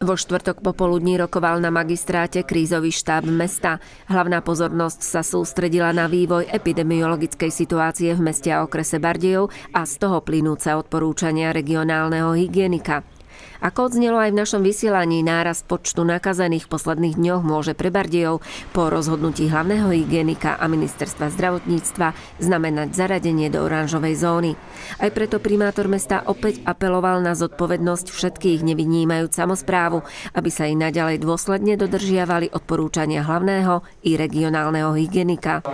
Vo štvrtok popoludní rokoval na magistráte krízový štáb mesta. Hlavná pozornosť sa sústredila na vývoj epidemiologickej situácie v meste a okrese Bardejov a z toho plynúce odporúčania regionálneho hygienika. Ako odznelo aj v našom vysielaní, nárast počtu nakazených v posledných dňoch môže pre Bardejov po rozhodnutí hlavného hygienika a ministerstva zdravotníctva znamenať zaradenie do oranžovej zóny. Aj preto primátor mesta opäť apeloval na zodpovednosť všetkých, nevynímajúc samosprávu, aby sa i naďalej dôsledne dodržiavali odporúčania hlavného i regionálneho hygienika.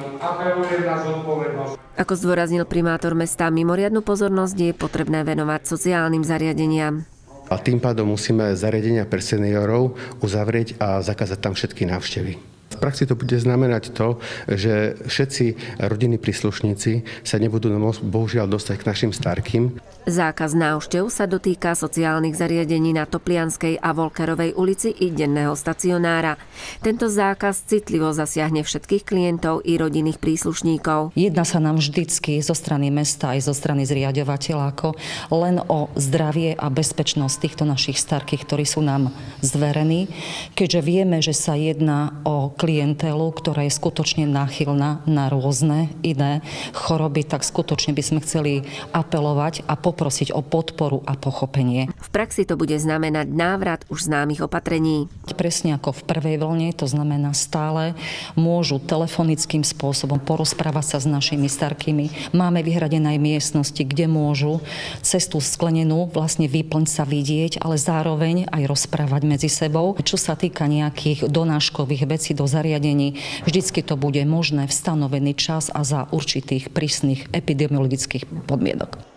Ako zdôraznil primátor mesta, mimoriadnu pozornosť je potrebné venovať sociálnym zariadeniam. A tým pádom musíme zariadenia pre seniorov uzavrieť a zakázať tam všetky návštevy. V praxi to bude znamenať to, že všetci rodinní príslušníci sa nebudú môcť bohužiaľ dostať k našim starkým. Zákaz návštev sa dotýka sociálnych zariadení na Toplianskej a Volkerovej ulici i denného stacionára. Tento zákaz citlivo zasiahne všetkých klientov i rodinných príslušníkov. Jedná sa nám vždycky zo strany mesta aj zo strany zriaďovateľa ako len o zdravie a bezpečnosť týchto našich starkých, ktorí sú nám zverení, keďže vieme, že sa jedná o klientelu, ktorá je skutočne náchylná na rôzne iné choroby, tak skutočne by sme chceli apelovať a poprosiť o podporu a pochopenie. V praxi to bude znamenať návrat už známych opatrení. Presne ako v prvej vlne, to znamená stále môžu telefonickým spôsobom porozprávať sa s našimi starkými. Máme vyhradené aj miestnosti, kde môžu cez tú sklenenú vlastne výplň sa vidieť, ale zároveň aj rozprávať medzi sebou. Čo sa týka nejakých donáškových vecí do zariadení, vždycky to bude možné v stanovený čas a za určitých prísnych epidemiologických podmienok.